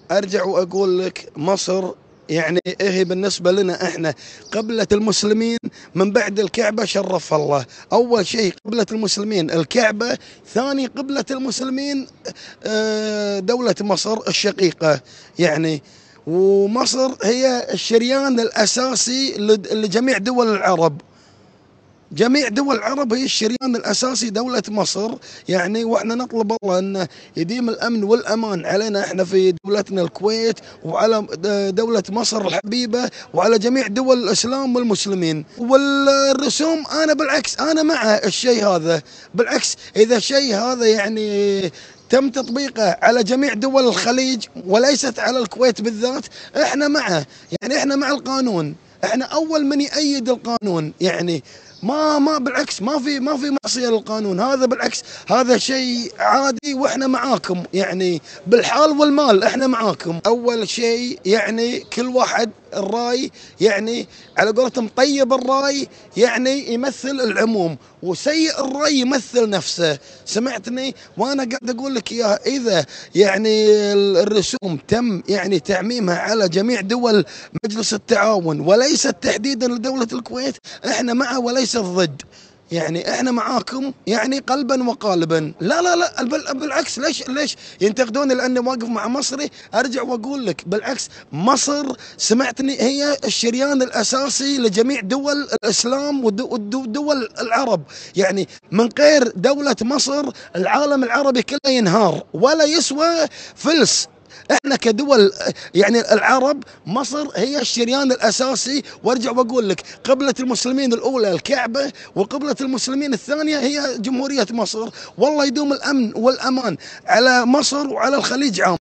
ارجع واقول لك مصر يعني هي بالنسبة لنا احنا قبلة المسلمين، من بعد الكعبة شرفها الله. اول شيء قبلة المسلمين الكعبة، ثاني قبلة المسلمين دولة مصر الشقيقة يعني. ومصر هي الشريان الاساسي لجميع دول العرب. جميع دول العرب هي الشريان الاساسي دولة مصر يعني. واحنا نطلب الله انه يديم الامن والامان علينا احنا في دولتنا الكويت، وعلى دولة مصر الحبيبة، وعلى جميع دول الاسلام والمسلمين. والرسوم انا بالعكس انا مع الشيء هذا. بالعكس اذا الشيء هذا يعني تم تطبيقه على جميع دول الخليج وليست على الكويت بالذات، احنا معه. يعني احنا مع القانون، احنا اول من يأيد القانون يعني. ما بالعكس ما في معصية للقانون، هذا بالعكس هذا شيء عادي، واحنا معاكم يعني بالحال والمال احنا معاكم. اول شيء يعني كل واحد الراي يعني على قولتهم طيب الراي يعني يمثل العموم، وسيء الراي يمثل نفسه. سمعتني وانا قاعد اقول لك اياها. اذا يعني الرسوم تم يعني تعميمها على جميع دول مجلس التعاون وليست تحديدا لدولة الكويت، احنا معه وليس ضد. يعني احنا معاكم يعني قلبا وقالبا. لا لا لا بالعكس. ليش ينتقدوني لاني واقف مع مصري؟ ارجع واقول لك بالعكس، مصر سمعتني هي الشريان الاساسي لجميع دول الاسلام ودول العرب. يعني من غير دولة مصر العالم العربي كله ينهار ولا يسوى فلس. احنا كدول يعني العرب مصر هي الشريان الاساسي. وارجع واقول لك قبلة المسلمين الاولى الكعبة، وقبلة المسلمين الثانية هي جمهورية مصر. والله يدوم الامن والامان على مصر وعلى الخليج عام.